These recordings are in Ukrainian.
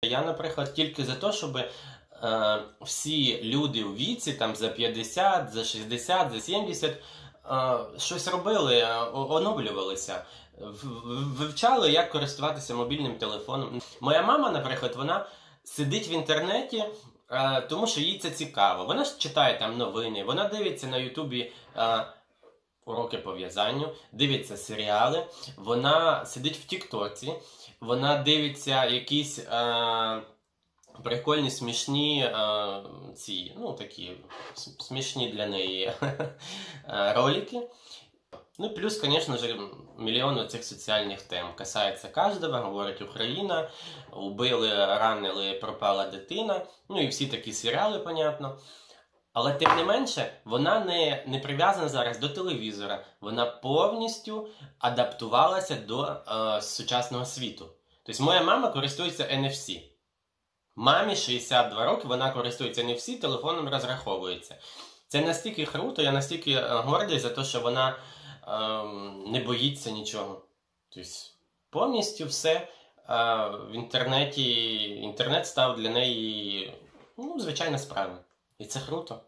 Я, наприклад, тільки за те, щоб всі люди у віці, там за 50, за 60, за 70, щось робили, оновлювалися, вивчали, як користуватися мобільним телефоном. Моя мама, наприклад, вона сидить в інтернеті, тому що їй це цікаво. Вона ж читає там новини, вона дивиться на Ютубі уроки по в'язанню, дивиться серіали, вона сидить в Тіктоці, вона дивиться якісь прикольні, смішні, такі смішні для неї ролики. Ну, плюс, звісно ж, мільйон цих соціальних тем. Касається кожного, говорить Україна, убили, ранили, пропала дитина, ну і всі такі серіали, понятно. Але тим не менше, вона не прив'язана зараз до телевізора, вона повністю адаптувалася до сучасного світу. Тобто моя мама користується NFC. Мамі 62 роки, вона користується NFC, телефоном розраховується. Це настільки круто, я настільки гордий за те, що вона не боїться нічого. Тобто повністю все в інтернеті, інтернет став для неї, звичайна справа. І це круто.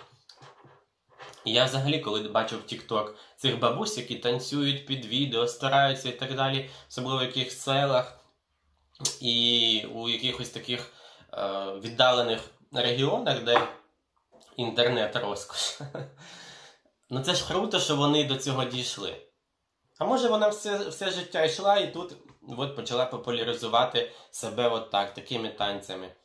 І я взагалі, коли бачив в TikTok цих бабусь, які танцюють під відео, стараються і так далі, особливо в якихось селах і у якихось таких віддалених регіонах, де інтернет розкош. Ну це ж круто, що вони до цього дійшли. А може вона все життя йшла і тут почала популяризувати себе такими танцями.